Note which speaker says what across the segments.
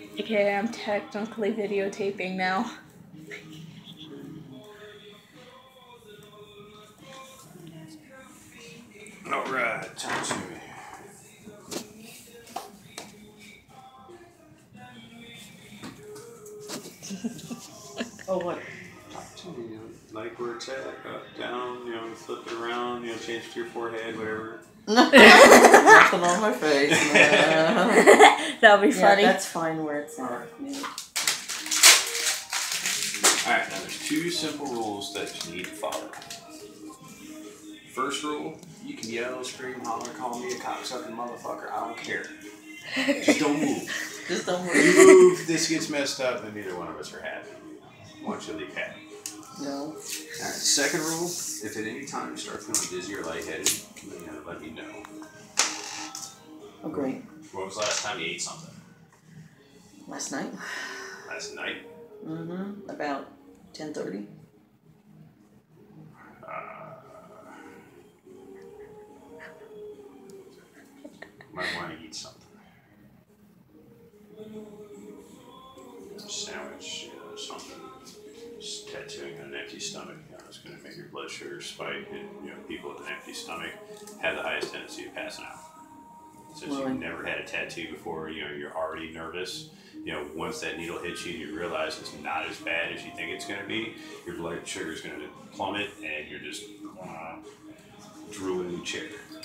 Speaker 1: Okay, I'm technically videotaping now.
Speaker 2: Alright, talk to me.
Speaker 3: Oh, what?
Speaker 2: Talk to me, like where it's at, up, down, flip it around, change it to your forehead, whatever.
Speaker 3: Nothing on my face.
Speaker 1: That'll be funny.
Speaker 3: That's fine where it's at.
Speaker 2: Alright, now there's two simple rules that you need to follow. First rule, you can yell, scream, holler, call me a cocksucking motherfucker, I don't care. Just don't move.
Speaker 3: Just don't move.
Speaker 2: You move, this gets messed up, and neither one of us are happy. I want you to leave happy.
Speaker 3: No.
Speaker 2: Alright, second rule, if at any time you start feeling dizzy or lightheaded, let me know.
Speaker 3: Oh, great.
Speaker 2: When was the last time you ate something?
Speaker 3: Last night?
Speaker 2: Last night?
Speaker 3: Mm-hmm. About 10:30.
Speaker 2: Might want to eat something. Sandwich, something. Just tattooing on an empty stomach, it's going to make your blood sugar spike, and people with an empty stomach have the highest tendency of passing out. Since you've never had a tattoo before, you're already nervous. Once that needle hits you, you realize it's not as bad as you think it's going to be. Your blood sugar is going to plummet, and you're just drooling in the chair.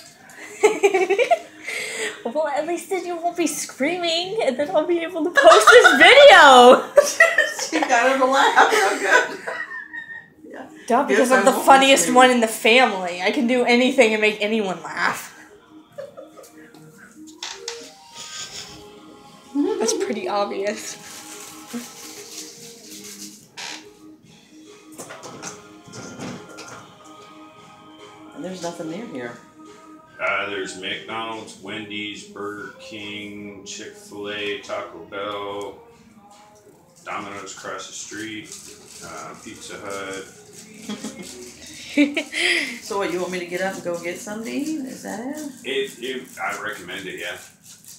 Speaker 1: Well, at least then you won't be screaming, and then I'll be able to post this video.
Speaker 3: She got her to laugh. Oh, good. Yeah.
Speaker 1: Duh, because I'm the funniest one in the family. I can do anything and make anyone laugh. That's pretty obvious.
Speaker 3: And there's nothing near here.
Speaker 2: There's McDonald's, Wendy's, Burger King, Chick-fil-A, Taco Bell, Domino's across the street, Pizza Hut.
Speaker 3: So what, you want me to get up and go get something to eat? Is that it?
Speaker 2: I recommend it, yeah.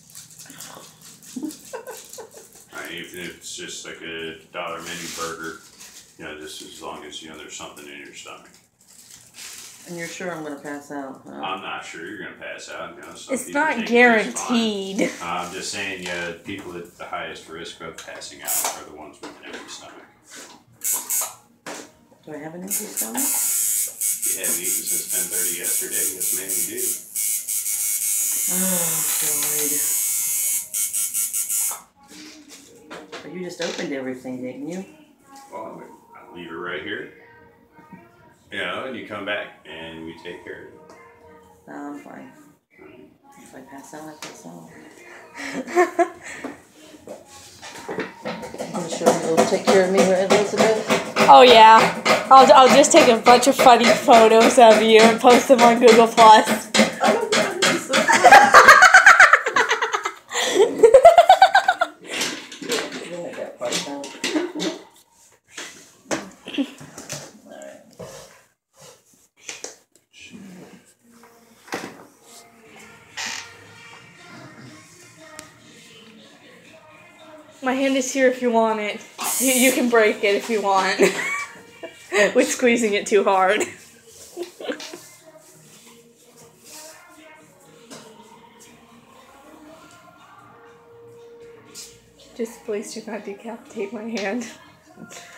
Speaker 2: Even if it's just like a $1 menu burger, just as long as, there's something in your stomach.
Speaker 3: And you're sure I'm going to pass out? Huh?
Speaker 2: I'm not sure you're going to pass out.
Speaker 1: It's not guaranteed.
Speaker 2: I'm just saying, people at the highest risk of passing out are the ones with an empty stomach.
Speaker 3: Do I have an empty stomach?
Speaker 2: You haven't eaten since 10:30 yesterday. Yes, ma'am, you do.
Speaker 3: Oh, God. But you just opened everything, didn't you?
Speaker 2: Well, I'll leave it right here. And you come back and we take care of it.
Speaker 3: No, I'm fine. If I pass out, I pass out. I'm sure you'll take care of me, Elizabeth.
Speaker 1: Oh yeah, I'll just take a bunch of funny photos of you and post them on Google Plus.
Speaker 3: Oh, God, this is so
Speaker 1: My hand is here if you want it. You can break it if you want. With squeezing it too hard. Just please do not decapitate my hand.